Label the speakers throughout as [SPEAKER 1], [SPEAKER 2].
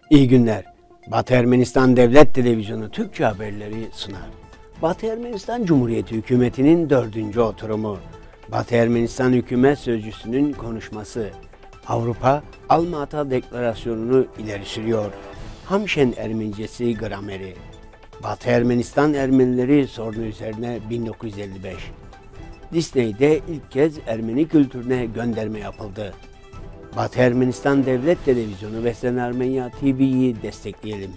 [SPEAKER 1] İyi günler. Batı Ermenistan Devlet Televizyonu Türkçe haberleri sunar. Batı Ermenistan Cumhuriyeti Hükümeti'nin 4. oturumu. Batı Ermenistan Hükümet Sözcüsü'nün konuşması. Avrupa Alma-Ata Deklarasyonu'nu ileri sürüyor. Hamşen Ermenicesi grameri. Batı Ermenistan Ermenileri sorunu üzerine 1955. Disney'de ilk kez Ermeni kültürüne gönderme yapıldı. Batı Ermenistan Devlet Televizyonu ve Sen Armenya TV'yi destekleyelim.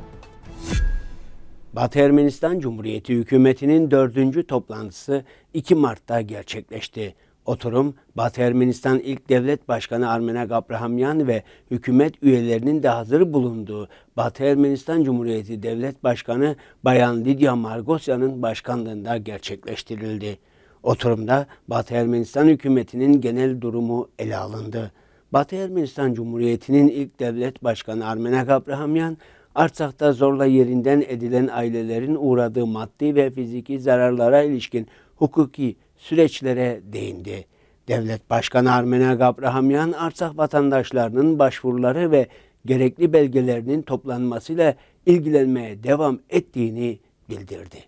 [SPEAKER 1] Batı Ermenistan Cumhuriyeti Hükümeti'nin 4. toplantısı 2 Mart'ta gerçekleşti. Oturum, Batı Ermenistan İlk Devlet Başkanı Armenak Abrahamyan ve hükümet üyelerinin de hazır bulunduğu Batı Ermenistan Cumhuriyeti Devlet Başkanı Bayan Lidya Margosyan'ın başkanlığında gerçekleştirildi. Oturumda Batı Ermenistan hükümetinin genel durumu ele alındı. Batı Ermenistan Cumhuriyeti'nin ilk devlet başkanı Armenak Abrahamyan, Artsak'ta zorla yerinden edilen ailelerin uğradığı maddi ve fiziki zararlara ilişkin hukuki süreçlere değindi. Devlet Başkanı Armenak Abrahamyan, Artsak vatandaşlarının başvuruları ve gerekli belgelerinin toplanmasıyla ilgilenmeye devam ettiğini bildirdi.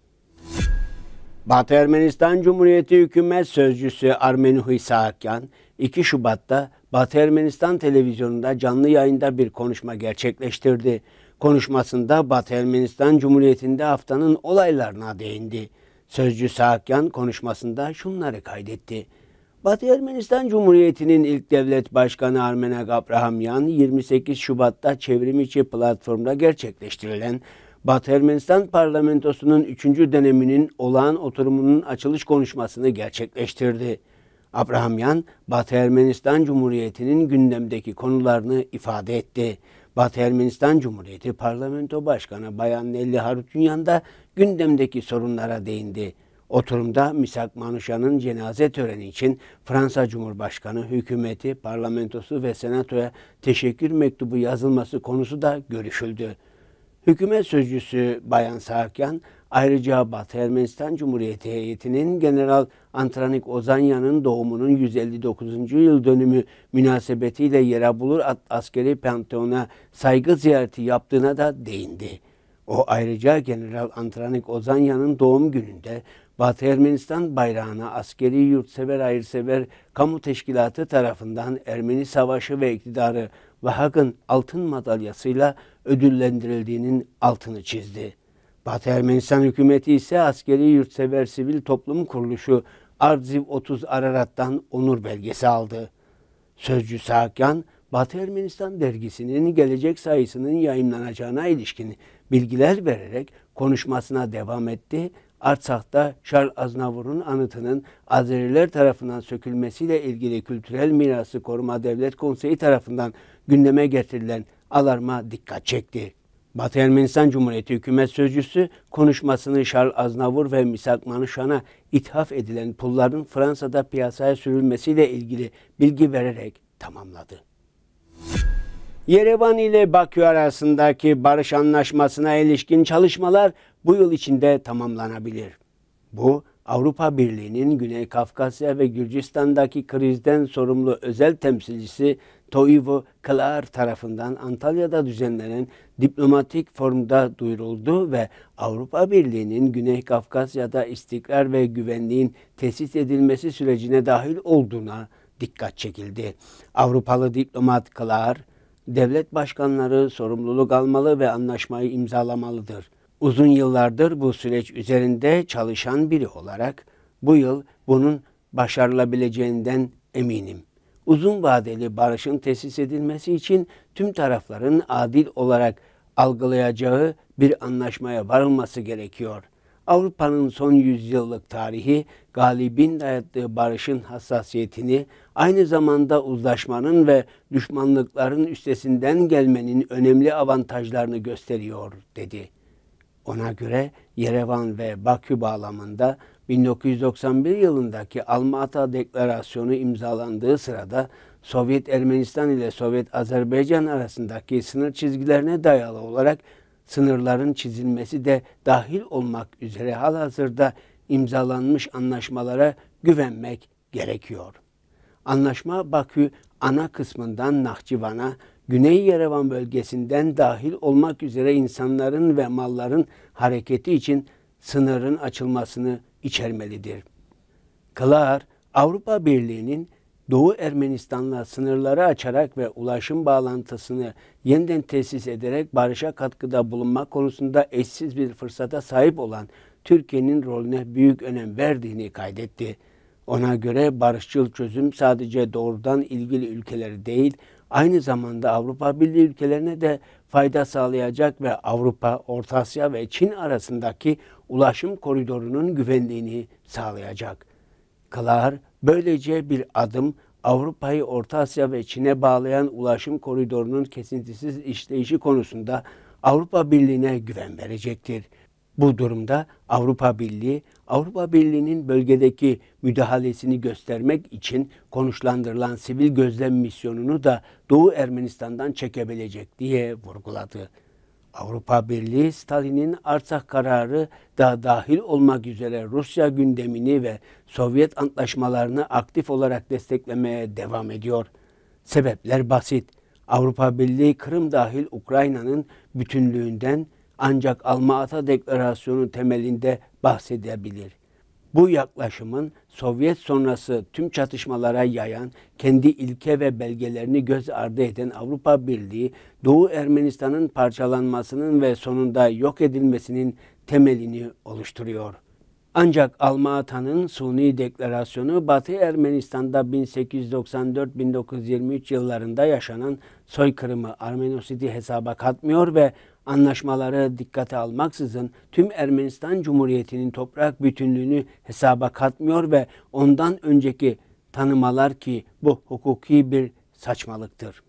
[SPEAKER 1] Batı Ermenistan Cumhuriyeti Hükümet Sözcüsü Armenuhi Saakyan, 2 Şubat'ta Batı Ermenistan televizyonunda canlı yayında bir konuşma gerçekleştirdi. Konuşmasında Batı Ermenistan Cumhuriyeti'nde haftanın olaylarına değindi. Sözcü Saakyan konuşmasında şunları kaydetti. Batı Ermenistan Cumhuriyeti'nin ilk devlet başkanı Armenak Abrahamyan, 28 Şubat'ta çevrimiçi platformda gerçekleştirilen Batı Ermenistan Parlamentosu'nun 3. döneminin olağan oturumunun açılış konuşmasını gerçekleştirdi. Abrahamyan, Batı Ermenistan Cumhuriyeti'nin gündemdeki konularını ifade etti. Batı Ermenistan Cumhuriyeti Parlamento Başkanı Bayan Nelli Harutyunyan da gündemdeki sorunlara değindi. Oturumda Misak Manuşyan'ın cenaze töreni için Fransa Cumhurbaşkanı, hükümeti, parlamentosu ve senatoya teşekkür mektubu yazılması konusu da görüşüldü. Hükümet sözcüsü Bayan Saakyan, ayrıca Batı Ermenistan Cumhuriyeti heyetinin General Antranik Ozanyan'ın doğumunun 159. yıl dönümü münasebetiyle Yerabulur askeri panteona saygı ziyareti yaptığına da değindi. O ayrıca General Antranik Ozanyan'ın doğum gününde Batı Ermenistan bayrağına askeri yurtsever hayırsever kamu teşkilatı tarafından Ermeni savaşı ve iktidarı Vahag'ın altın madalyasıyla ödüllendirildiğinin altını çizdi. Batı Ermenistan hükümeti ise askeri yurtsever sivil toplum kuruluşu Ardziv 30 Ararat'tan onur belgesi aldı. Sözcü Saakyan, Batı Ermenistan dergisinin gelecek sayısının yayımlanacağına ilişkin bilgiler vererek konuşmasına devam etti. Artsak'ta Charles Aznavur'un anıtının Azeriler tarafından sökülmesiyle ilgili Kültürel Mirası Koruma Devlet Konseyi tarafından gündeme getirilen alarma dikkat çekti. Batı Ermenistan Cumhuriyeti Hükümet Sözcüsü konuşmasını Charles Aznavur ve Misak Manuşyan'a ithaf edilen pulların Fransa'da piyasaya sürülmesiyle ilgili bilgi vererek tamamladı. Yerevan ile Bakü arasındaki barış anlaşmasına ilişkin çalışmalar bu yıl içinde tamamlanabilir. Bu, Avrupa Birliği'nin Güney Kafkasya ve Gürcistan'daki krizden sorumlu özel temsilcisi Toivo Klar tarafından Antalya'da düzenlenen diplomatik forumda duyuruldu ve Avrupa Birliği'nin Güney Kafkasya'da istikrar ve güvenliğin tesis edilmesi sürecine dahil olduğuna dikkat çekildi. Avrupalı diplomat Klar, devlet başkanları sorumluluk almalı ve anlaşmayı imzalamalıdır. Uzun yıllardır bu süreç üzerinde çalışan biri olarak bu yıl bunun başarılabileceğinden eminim. Uzun vadeli barışın tesis edilmesi için tüm tarafların adil olarak algılayacağı bir anlaşmaya varılması gerekiyor. Avrupa'nın son yüzyıllık tarihi galibin dayattığı barışın hassasiyetini, aynı zamanda uzlaşmanın ve düşmanlıkların üstesinden gelmenin önemli avantajlarını gösteriyor, dedi. Ona göre Yerevan ve Bakü bağlamında 1991 yılındaki Alma-Ata Deklarasyonu imzalandığı sırada Sovyet Ermenistan ile Sovyet Azerbaycan arasındaki sınır çizgilerine dayalı olarak sınırların çizilmesi de dahil olmak üzere halihazırda imzalanmış anlaşmalara güvenmek gerekiyor. Anlaşma Bakü ana kısmından Nahçıvan'a, Güney Yerevan bölgesinden dahil olmak üzere insanların ve malların hareketi için sınırın açılmasını içermelidir. Klar, Avrupa Birliği'nin Doğu Ermenistan'la sınırları açarak ve ulaşım bağlantısını yeniden tesis ederek barışa katkıda bulunmak konusunda eşsiz bir fırsata sahip olan Türkiye'nin rolüne büyük önem verdiğini kaydetti. Ona göre barışçıl çözüm sadece doğrudan ilgili ülkeleri değil, aynı zamanda Avrupa Birliği ülkelerine de fayda sağlayacak ve Avrupa, Orta Asya ve Çin arasındaki ulaşım koridorunun güvenliğini sağlayacak. Klar, böylece bir adım Avrupa'yı Orta Asya ve Çin'e bağlayan ulaşım koridorunun kesintisiz işleyişi konusunda Avrupa Birliği'ne güven verecektir. Bu durumda Avrupa Birliği'nin bölgedeki müdahalesini göstermek için konuşlandırılan sivil gözlem misyonunu da Doğu Ermenistan'dan çekebilecek diye vurguladı. Avrupa Birliği, Stalin'in Artsakh kararı da dahil olmak üzere Rusya gündemini ve Sovyet antlaşmalarını aktif olarak desteklemeye devam ediyor. Sebepler basit. Avrupa Birliği, Kırım dahil Ukrayna'nın bütünlüğünden ancak Alma-Ata Deklarasyonu temelinde bahsedebilir. Bu yaklaşımın Sovyet sonrası tüm çatışmalara yayan, kendi ilke ve belgelerini göz ardı eden Avrupa Birliği, Doğu Ermenistan'ın parçalanmasının ve sonunda yok edilmesinin temelini oluşturuyor. Ancak Alma-Ata'nın suni deklarasyonu Batı Ermenistan'da 1894-1923 yıllarında yaşanan soykırımı Armenosidi hesaba katmıyor ve anlaşmaları dikkate almaksızın tüm Ermenistan Cumhuriyeti'nin toprak bütünlüğünü hesaba katmıyor ve ondan önceki tanımalar ki bu hukuki bir saçmalıktır.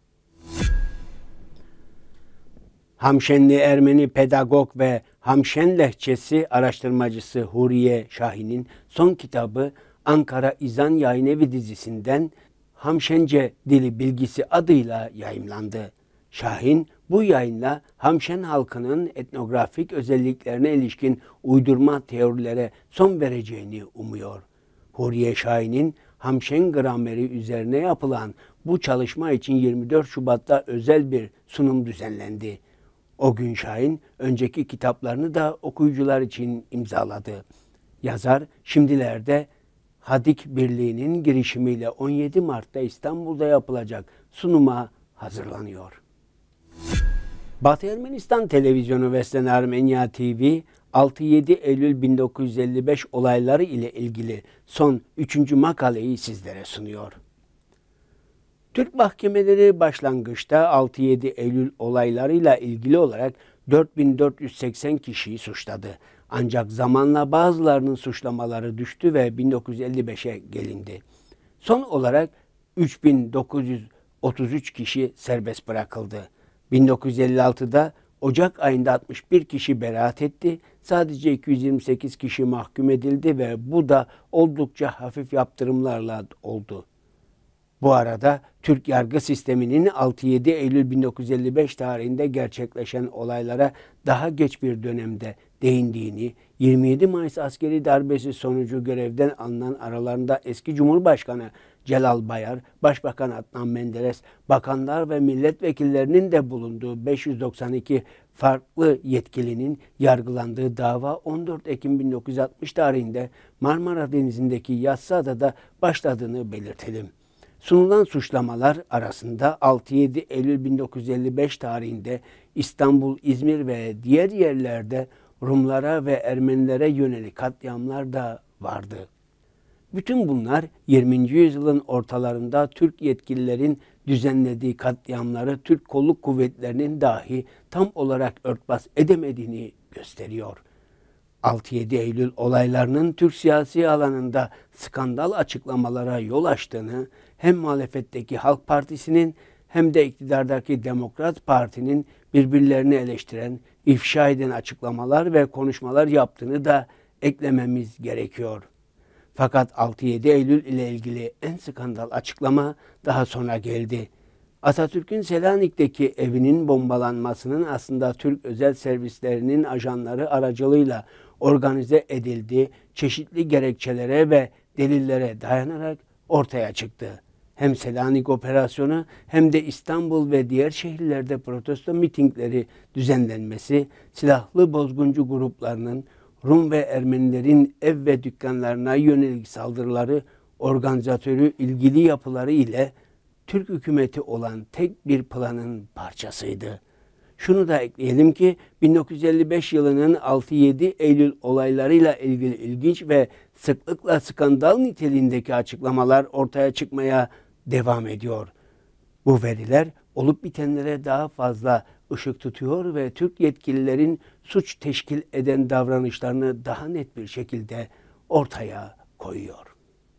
[SPEAKER 1] Hamşenli Ermeni pedagog ve Hamşen lehçesi araştırmacısı Huriye Şahin'in son kitabı Ankara İzan Yayınevi dizisinden Hamşence Dili Bilgisi adıyla yayımlandı. Şahin bu yayınla Hamşen halkının etnografik özelliklerine ilişkin uydurma teorilere son vereceğini umuyor. Huriye Şahin'in Hamşen grameri üzerine yapılan bu çalışma için 24 Şubat'ta özel bir sunum düzenlendi. O gün Şahin önceki kitaplarını da okuyucular için imzaladı. Yazar şimdilerde Hadik Birliği'nin girişimiyle 17 Mart'ta İstanbul'da yapılacak sunuma hazırlanıyor. Batı Ermenistan Televizyonu Veslen Armenya TV 6-7 Eylül 1955 olayları ile ilgili son 3. makaleyi sizlere sunuyor. Türk mahkemeleri başlangıçta 6-7 Eylül olaylarıyla ilgili olarak 4480 kişiyi suçladı. Ancak zamanla bazılarının suçlamaları düştü ve 1955'e gelindi. Son olarak 3933 kişi serbest bırakıldı. 1956'da Ocak ayında 61 kişi beraat etti. Sadece 228 kişi mahkum edildi ve bu da oldukça hafif yaptırımlarla oldu. Bu arada Türk yargı sisteminin 6-7 Eylül 1955 tarihinde gerçekleşen olaylara daha geç bir dönemde değindiğini, 27 Mayıs askeri darbesi sonucu görevden alınan aralarında eski Cumhurbaşkanı Celal Bayar, Başbakan Adnan Menderes, bakanlar ve milletvekillerinin de bulunduğu 592 farklı yetkilinin yargılandığı dava 14 Ekim 1960 tarihinde Marmara Denizi'ndeki Yassıada'da başladığını belirtelim. Sunulan suçlamalar arasında 6-7 Eylül 1955 tarihinde İstanbul, İzmir ve diğer yerlerde Rumlara ve Ermenilere yönelik katliamlar da vardı. Bütün bunlar 20. yüzyılın ortalarında Türk yetkililerin düzenlediği katliamları Türk kolluk kuvvetlerinin dahi tam olarak örtbas edemediğini gösteriyor. 6-7 Eylül olaylarının Türk siyasi alanında skandal açıklamalara yol açtığını hem muhalefetteki Halk Partisi'nin hem de iktidardaki Demokrat Parti'nin birbirlerini eleştiren, ifşa eden açıklamalar ve konuşmalar yaptığını da eklememiz gerekiyor. Fakat 6-7 Eylül ile ilgili en skandal açıklama daha sonra geldi. Atatürk'ün Selanik'teki evinin bombalanmasının aslında Türk özel servislerinin ajanları aracılığıyla organize edildiği çeşitli gerekçelere ve delillere dayanarak ortaya çıktı. Hem Selanik operasyonu hem de İstanbul ve diğer şehirlerde protesto mitingleri düzenlenmesi, silahlı bozguncu gruplarının Rum ve Ermenilerin ev ve dükkanlarına yönelik saldırıları organizatörü ilgili yapıları ile Türk hükümeti olan tek bir planın parçasıydı. Şunu da ekleyelim ki 1955 yılının 6-7 Eylül olaylarıyla ilgili ilginç ve sıklıkla skandal niteliğindeki açıklamalar ortaya çıkmaya devam ediyor. Bu veriler olup bitenlere daha fazla ışık tutuyor ve Türk yetkililerin suç teşkil eden davranışlarını daha net bir şekilde ortaya koyuyor.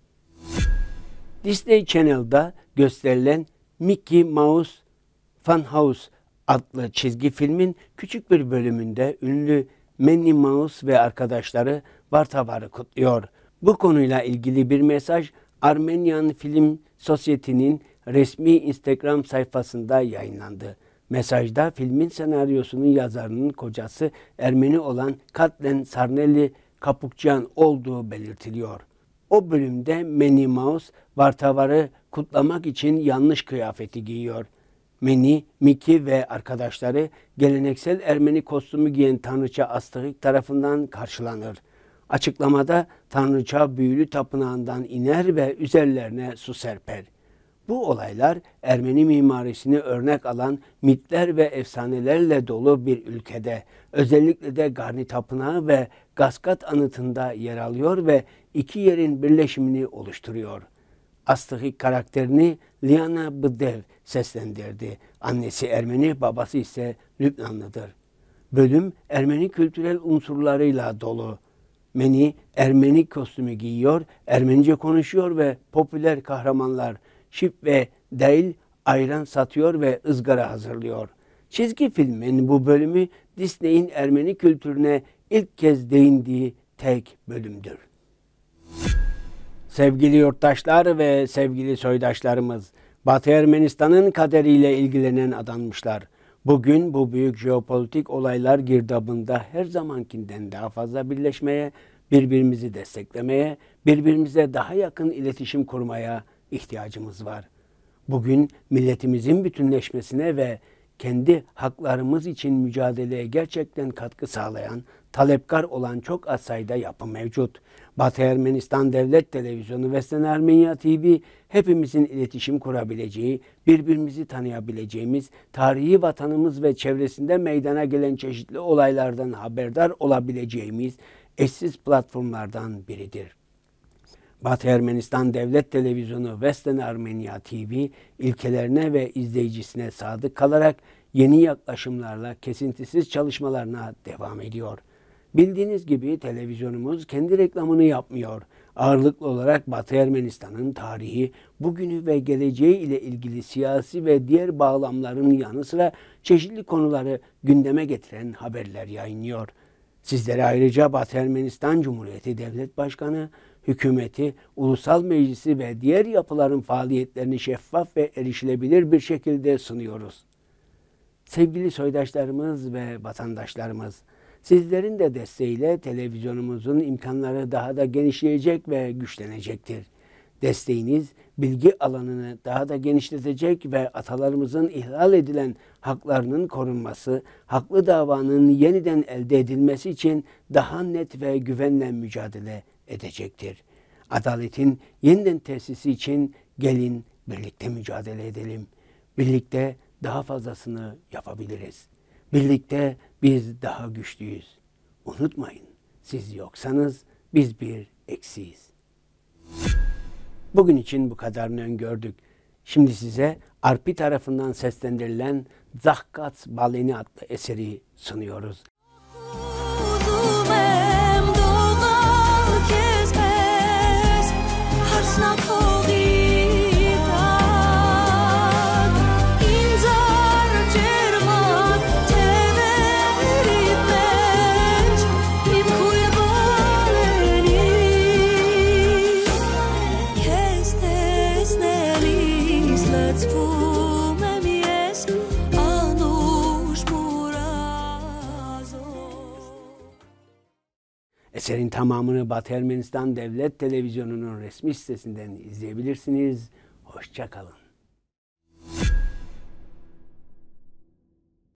[SPEAKER 1] Disney Channel'da gösterilen Mickey Mouse Funhouse adlı çizgi filmin küçük bir bölümünde ünlü Minnie Mouse ve arkadaşları Vartavar'ı kutluyor. Bu konuyla ilgili bir mesaj Armenian Film Society'nin resmi Instagram sayfasında yayınlandı. Mesajda filmin senaryosunun yazarının kocası Ermeni olan Katlen Sarnelli Kapukcan olduğu belirtiliyor. O bölümde Minnie Mouse Vartavar'ı kutlamak için yanlış kıyafeti giyiyor. Minnie, Mickey ve arkadaşları geleneksel Ermeni kostümü giyen tanrıça Astrix tarafından karşılanır. Açıklamada tanrıça büyülü tapınağından iner ve üzerlerine su serper. Bu olaylar Ermeni mimarisini örnek alan mitler ve efsanelerle dolu bir ülkede, özellikle de Garni Tapınağı ve Gaskat anıtında yer alıyor ve iki yerin birleşimini oluşturuyor. Astrix karakterini Liana Bıdev seslendirdi. Annesi Ermeni, babası ise Lübnanlıdır. Bölüm Ermeni kültürel unsurlarıyla dolu. Minnie Ermeni kostümü giyiyor, Ermenice konuşuyor ve popüler kahramanlar şip ve değil ayran satıyor ve ızgara hazırlıyor. Çizgi filmin bu bölümü Disney'in Ermeni kültürüne ilk kez değindiği tek bölümdür. Sevgili yurttaşlar ve sevgili soydaşlarımız, Batı Ermenistan'ın kaderiyle ilgilenen adanmışlar. Bugün bu büyük jeopolitik olaylar girdabında her zamankinden daha fazla birleşmeye, birbirimizi desteklemeye, birbirimize daha yakın iletişim kurmaya ihtiyacımız var. Bugün milletimizin bütünleşmesine ve kendi haklarımız için mücadeleye gerçekten katkı sağlayan, talepkar olan çok az sayıda yapı mevcut. Batı Ermenistan Devlet Televizyonu ve Western Armenia TV hepimizin iletişim kurabileceği, birbirimizi tanıyabileceğimiz, tarihi vatanımız ve çevresinde meydana gelen çeşitli olaylardan haberdar olabileceğimiz eşsiz platformlardan biridir. Batı Ermenistan Devlet Televizyonu Western Armenia TV ilkelerine ve izleyicisine sadık kalarak yeni yaklaşımlarla kesintisiz çalışmalarına devam ediyor. Bildiğiniz gibi televizyonumuz kendi reklamını yapmıyor. Ağırlıklı olarak Batı Ermenistan'ın tarihi, bugünü ve geleceği ile ilgili siyasi ve diğer bağlamların yanı sıra çeşitli konuları gündeme getiren haberler yayınlıyor. Sizlere ayrıca Batı Ermenistan Cumhuriyeti Devlet Başkanı, hükümeti, ulusal meclisi ve diğer yapıların faaliyetlerini şeffaf ve erişilebilir bir şekilde sunuyoruz. Sevgili soydaşlarımız ve vatandaşlarımız, sizlerin de desteğiyle televizyonumuzun imkanları daha da genişleyecek ve güçlenecektir. Desteğiniz bilgi alanını daha da genişletecek ve atalarımızın ihlal edilen haklarının korunması, haklı davanın yeniden elde edilmesi için daha net ve güvenle mücadele edecektir. Adaletin yeniden tesisi için gelin birlikte mücadele edelim. Birlikte daha fazlasını yapabiliriz. Birlikte biz daha güçlüyüz. Unutmayın, siz yoksanız biz bir eksiyiz. Bugün için bu kadarını öngördük. Şimdi size Arpi tarafından seslendirilen Zahkat Baleni adlı eseri sunuyoruz. Eserin tamamını Batı Ermenistan Devlet Televizyonu'nun resmi sitesinden izleyebilirsiniz. Hoşça kalın.